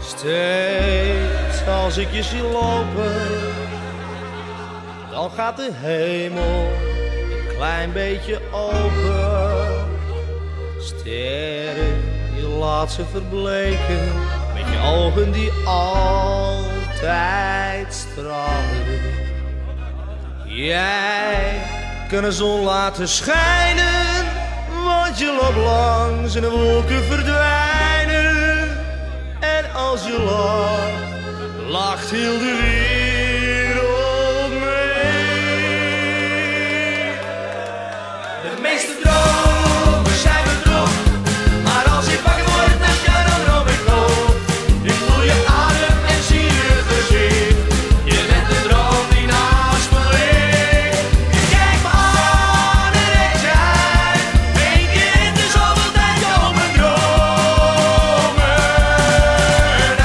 Steeds als ik je zie lopen, dan gaat de hemel een klein beetje open. Sterren, je laat ze verbleken, met je ogen die altijd stralen. Jij kan de zon laten schijnen, want je loopt langs en de wolken verdwijnen. En als je lacht, lacht heel de wereld mee. De meeste dromen zijn bedrog, maar als ik wakker word naast jou, dan droom ik nog. Ik voel je adem en zie je gezicht. Je bent de droom die naast me ligt. Je kijkt me aan en ik zei, één keer in de zoveel tijd komen dromen uit.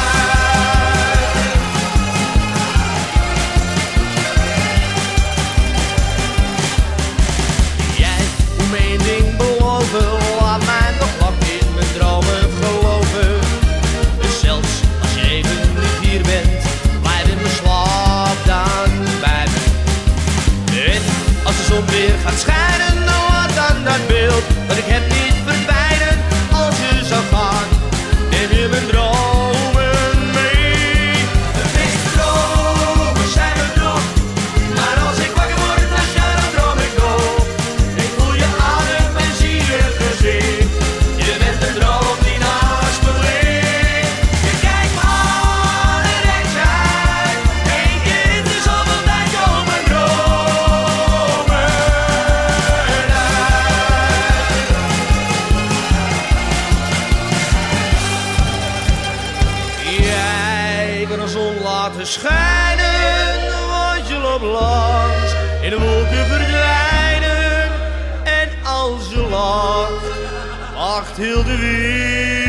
Jij moet me één ding beloven, laat mij nog lang in mijn dromen geloven. Dus zelfs als je even niet hier bent, blijf in mijn slaap dan bij me. En als de zon weer gaat schijnen, dan laat dan dat beeld dat ik heb niet verdwijnen. Als je zou gaan, neem je mijn dromen mee. De meeste dromen zijn bedrog, maar als ik wakker word naast jou, dan droom ik nog. Ik voel je adem en zie je gezicht. Je bent de droom die naast me ligt. Je kijkt me aan en ik zei, één keer in de zoveel tijd komen dromen uit. Jij kan de zon laten schijnen, want je loopt langs in de wolken verdwijnen. En als je lacht, lacht heel de wereld.